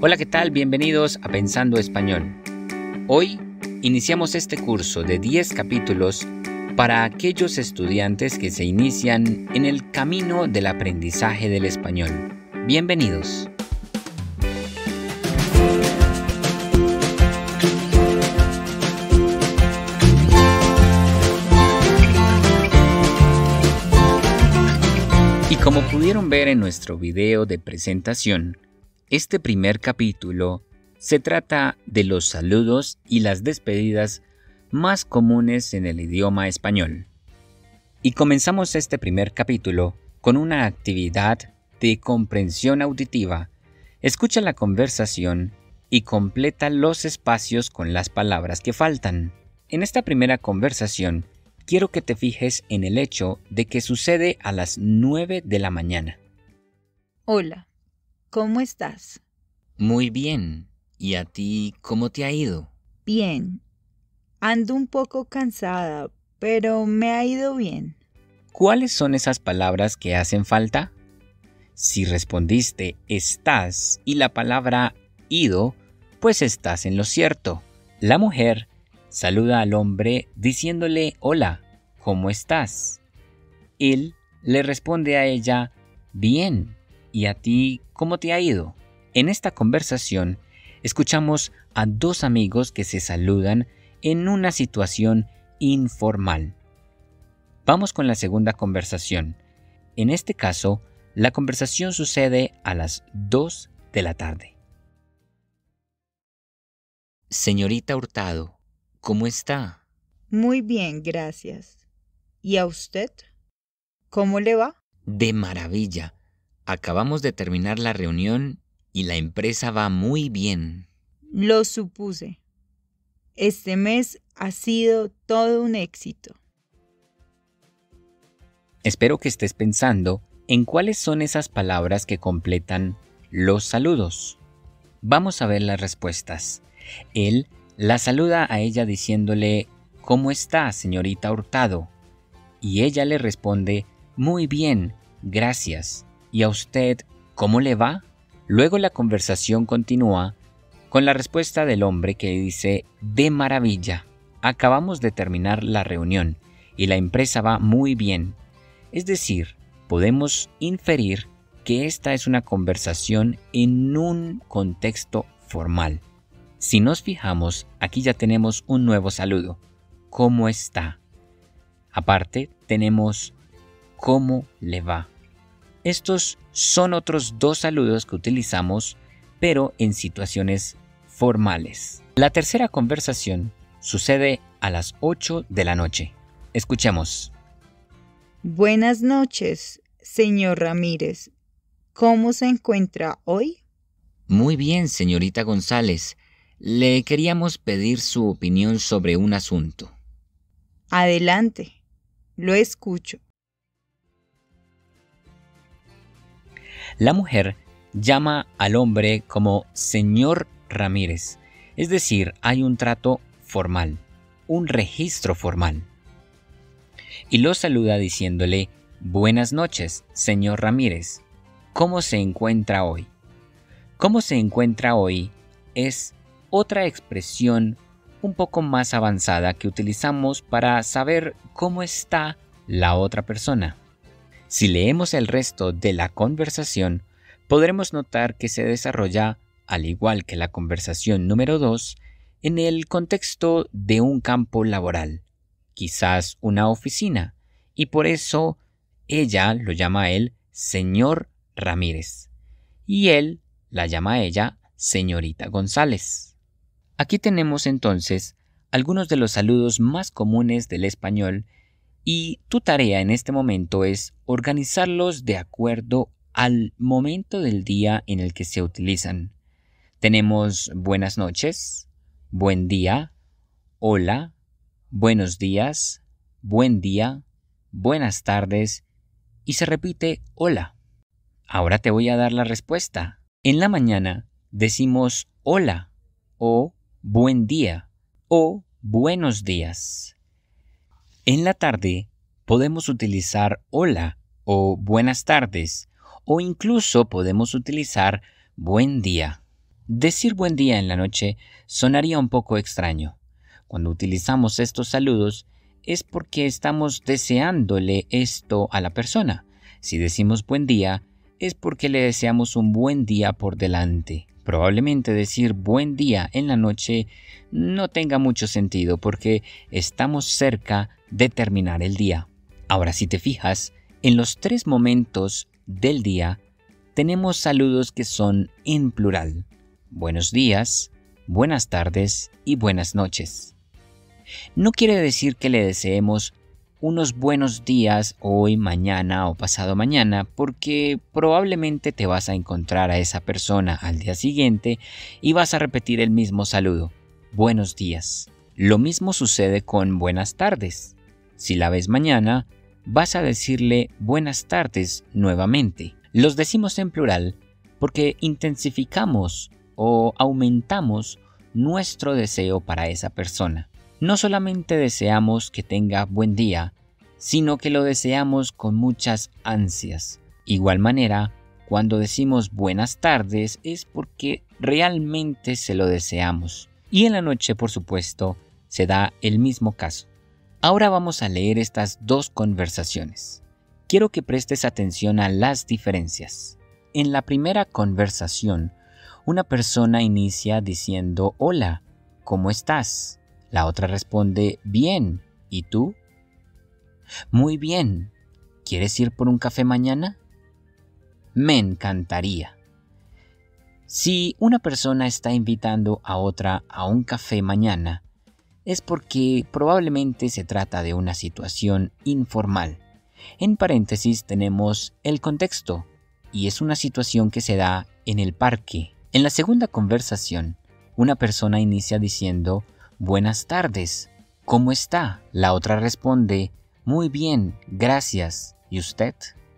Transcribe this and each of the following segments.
Hola, ¿qué tal? Bienvenidos a Pensando Español. Hoy iniciamos este curso de 10 capítulos para aquellos estudiantes que se inician en el camino del aprendizaje del español. Bienvenidos. Y como pudieron ver en nuestro video de presentación, este primer capítulo se trata de los saludos y las despedidas más comunes en el idioma español. Y comenzamos este primer capítulo con una actividad de comprensión auditiva. Escucha la conversación y completa los espacios con las palabras que faltan. En esta primera conversación, quiero que te fijes en el hecho de que sucede a las 9 de la mañana. Hola, ¿cómo estás? Muy bien. ¿Y a ti cómo te ha ido? Bien. Ando un poco cansada, pero me ha ido bien. ¿Cuáles son esas palabras que hacen falta? Si respondiste estás y la palabra ido, pues estás en lo cierto. La mujer saluda al hombre diciéndole hola, ¿cómo estás? Él le responde a ella bien. ¿Y a ti cómo te ha ido? En esta conversación escuchamos a dos amigos que se saludan en una situación informal. Vamos con la segunda conversación. En este caso, la conversación sucede a las 2 de la tarde. Señorita Hurtado, ¿cómo está? Muy bien, gracias. ¿Y a usted? ¿Cómo le va? De maravilla. Acabamos de terminar la reunión y la empresa va muy bien. Lo supuse. Este mes ha sido todo un éxito. Espero que estés pensando en cuáles son esas palabras que completan los saludos. Vamos a ver las respuestas. Él la saluda a ella diciéndole ¿cómo está, señorita Hurtado? Y ella le responde muy bien, gracias. ¿Y a usted cómo le va? Luego la conversación continúa con la respuesta del hombre que dice de maravilla. Acabamos de terminar la reunión y la empresa va muy bien. Es decir, podemos inferir que esta es una conversación en un contexto formal. Si nos fijamos, aquí ya tenemos un nuevo saludo. ¿Cómo está? Aparte, tenemos ¿cómo le va? Estos son otros dos saludos que utilizamos, pero en situaciones formales. La tercera conversación sucede a las 8 de la noche. Escuchemos. Buenas noches, señor Ramírez. ¿Cómo se encuentra hoy? Muy bien, señorita González. Le queríamos pedir su opinión sobre un asunto. Adelante, lo escucho. La mujer llama al hombre como señor Ramírez, es decir, hay un trato formal, un registro formal. Y lo saluda diciéndole, buenas noches, señor Ramírez, ¿cómo se encuentra hoy? ¿Cómo se encuentra hoy? Es otra expresión un poco más avanzada que utilizamos para saber cómo está la otra persona. Si leemos el resto de la conversación, podremos notar que se desarrolla, al igual que la conversación número 2, en el contexto de un campo laboral, quizás una oficina, y por eso ella lo llama a él señor Ramírez, y él la llama a ella señorita González. Aquí tenemos entonces algunos de los saludos más comunes del español y tu tarea en este momento es organizarlos de acuerdo al momento del día en el que se utilizan. Tenemos buenas noches, buen día, hola, buenos días, buen día, buenas tardes y se repite hola. Ahora te voy a dar la respuesta. En la mañana decimos hola o buen día o buenos días. En la tarde podemos utilizar hola o buenas tardes o incluso podemos utilizar buen día. Decir buen día en la noche sonaría un poco extraño. Cuando utilizamos estos saludos es porque estamos deseándole esto a la persona. Si decimos buen día, es porque le deseamos un buen día por delante. Probablemente decir buen día en la noche no tenga mucho sentido porque estamos cerca de terminar el día. Ahora, si te fijas, en los 3 momentos del día tenemos saludos que son en plural. Buenos días, buenas tardes y buenas noches. No quiere decir que le deseemos unos buenos días hoy, mañana o pasado mañana, porque probablemente te vas a encontrar a esa persona al día siguiente y vas a repetir el mismo saludo. Buenos días. Lo mismo sucede con buenas tardes. Si la ves mañana, vas a decirle buenas tardes nuevamente. Los decimos en plural porque intensificamos o aumentamos nuestro deseo para esa persona. No solamente deseamos que tenga buen día, sino que lo deseamos con muchas ansias. Igual manera, cuando decimos buenas tardes es porque realmente se lo deseamos. Y en la noche, por supuesto, se da el mismo caso. Ahora vamos a leer estas 2 conversaciones. Quiero que prestes atención a las diferencias. En la primera conversación, una persona inicia diciendo hola, ¿cómo estás? La otra responde bien, ¿y tú? Muy bien, ¿quieres ir por un café mañana? Me encantaría. Si una persona está invitando a otra a un café mañana, es porque probablemente se trata de una situación informal. En paréntesis tenemos el contexto, y es una situación que se da en el parque. En la segunda conversación, una persona inicia diciendo buenas tardes, ¿cómo está? La otra responde muy bien, gracias. ¿Y usted?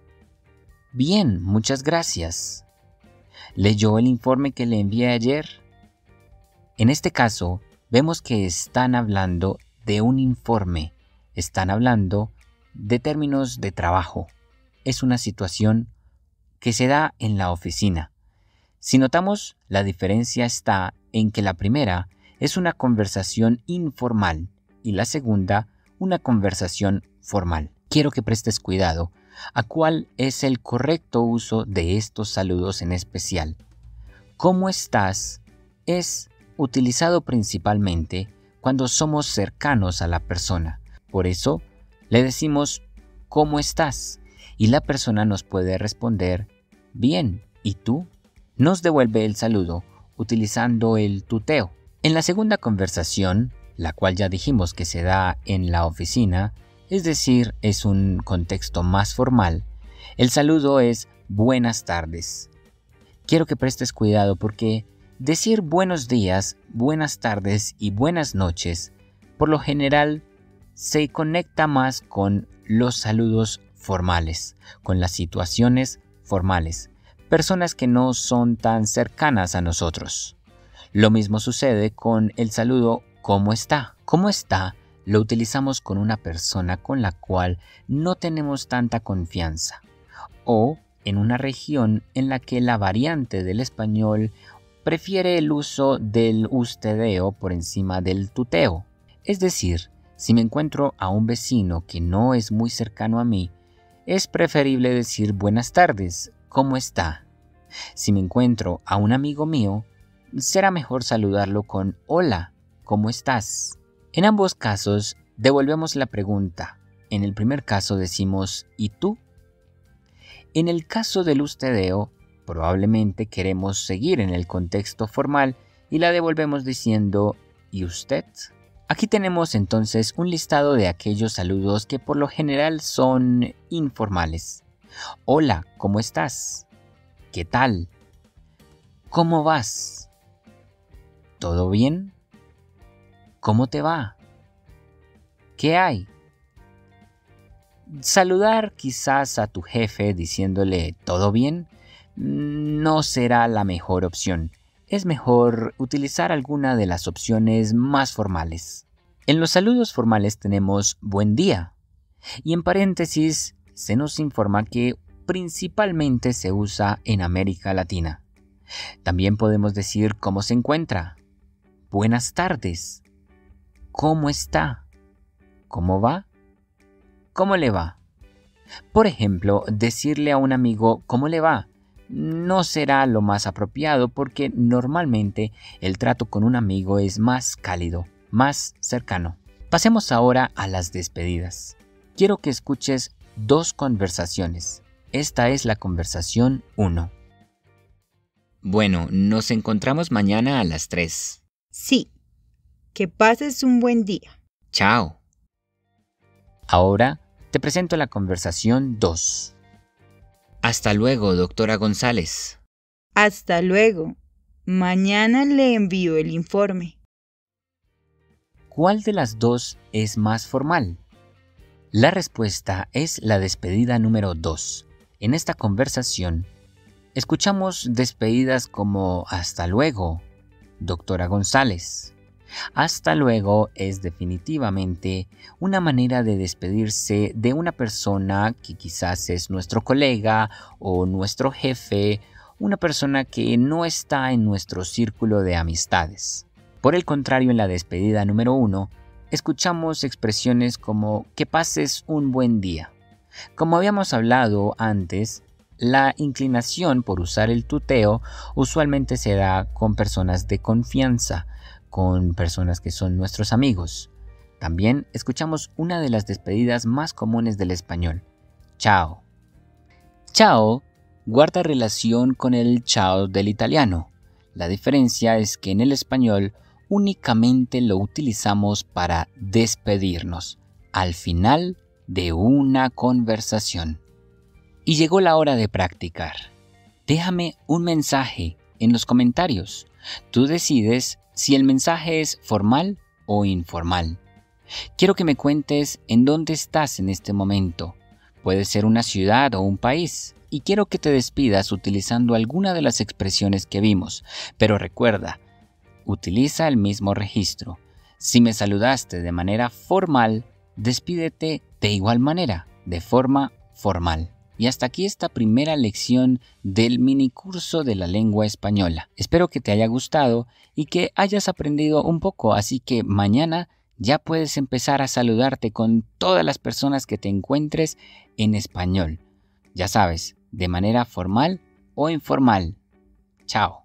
Bien, muchas gracias. ¿Leyó el informe que le envié ayer? En este caso, vemos que están hablando de un informe, están hablando de términos de trabajo. Es una situación que se da en la oficina. Si notamos, la diferencia está en que la primera es una conversación informal y la segunda una conversación formal. Quiero que prestes cuidado a cuál es el correcto uso de estos saludos en especial. ¿Cómo estás? Es utilizado principalmente cuando somos cercanos a la persona. Por eso, le decimos ¿cómo estás? Y la persona nos puede responder bien, ¿y tú? Nos devuelve el saludo utilizando el tuteo. En la segunda conversación, la cual ya dijimos que se da en la oficina, es decir, es un contexto más formal, el saludo es buenas tardes. Quiero que prestes cuidado porque decir buenos días, buenas tardes y buenas noches, por lo general, se conecta más con los saludos formales, con las situaciones formales, personas que no son tan cercanas a nosotros. Lo mismo sucede con el saludo ¿cómo está? ¿Cómo está? Lo utilizamos con una persona con la cual no tenemos tanta confianza o en una región en la que la variante del español prefiere el uso del ustedeo por encima del tuteo. Es decir, si me encuentro a un vecino que no es muy cercano a mí, es preferible decir buenas tardes, ¿cómo está? Si me encuentro a un amigo mío, será mejor saludarlo con hola, ¿cómo estás? En ambos casos, devolvemos la pregunta. En el primer caso decimos ¿y tú? En el caso del ustedeo, probablemente queremos seguir en el contexto formal y la devolvemos diciendo ¿y usted? Aquí tenemos entonces un listado de aquellos saludos que por lo general son informales. Hola, ¿cómo estás? ¿Qué tal? ¿Cómo vas? ¿Todo bien? ¿Cómo te va? ¿Qué hay? Saludar quizás a tu jefe diciéndole ¿todo bien? No será la mejor opción. Es mejor utilizar alguna de las opciones más formales. En los saludos formales tenemos buen día. Y en paréntesis se nos informa que principalmente se usa en América Latina. También podemos decir cómo se encuentra. Buenas tardes. ¿Cómo está? ¿Cómo va? ¿Cómo le va? Por ejemplo, decirle a un amigo ¿cómo le va? No será lo más apropiado porque normalmente el trato con un amigo es más cálido, más cercano. Pasemos ahora a las despedidas. Quiero que escuches dos conversaciones. Esta es la conversación 1. Bueno, nos encontramos mañana a las 3. Sí. Que pases un buen día. Chao. Ahora te presento la conversación 2. Hasta luego, doctora González. Hasta luego. Mañana le envío el informe. ¿Cuál de las dos es más formal? La respuesta es la despedida número 2. En esta conversación, escuchamos despedidas como hasta luego, doctora González. Hasta luego es definitivamente una manera de despedirse de una persona que quizás es nuestro colega o nuestro jefe, una persona que no está en nuestro círculo de amistades. Por el contrario, en la despedida número 1, escuchamos expresiones como que pases un buen día. Como habíamos hablado antes, la inclinación por usar el tuteo usualmente se da con personas de confianza, con personas que son nuestros amigos. También escuchamos una de las despedidas más comunes del español, chao. Chao guarda relación con el ciao del italiano. La diferencia es que en el español únicamente lo utilizamos para despedirnos, al final de una conversación. Y llegó la hora de practicar. Déjame un mensaje en los comentarios. Tú decides si el mensaje es formal o informal. Quiero que me cuentes en dónde estás en este momento. Puede ser una ciudad o un país. Y quiero que te despidas utilizando alguna de las expresiones que vimos. Pero recuerda, utiliza el mismo registro. Si me saludaste de manera formal, despídete de igual manera, de forma formal. Y hasta aquí esta primera lección del minicurso de la lengua española. Espero que te haya gustado y que hayas aprendido un poco, así que mañana ya puedes empezar a saludarte con todas las personas que te encuentres en español. Ya sabes, de manera formal o informal. Chao.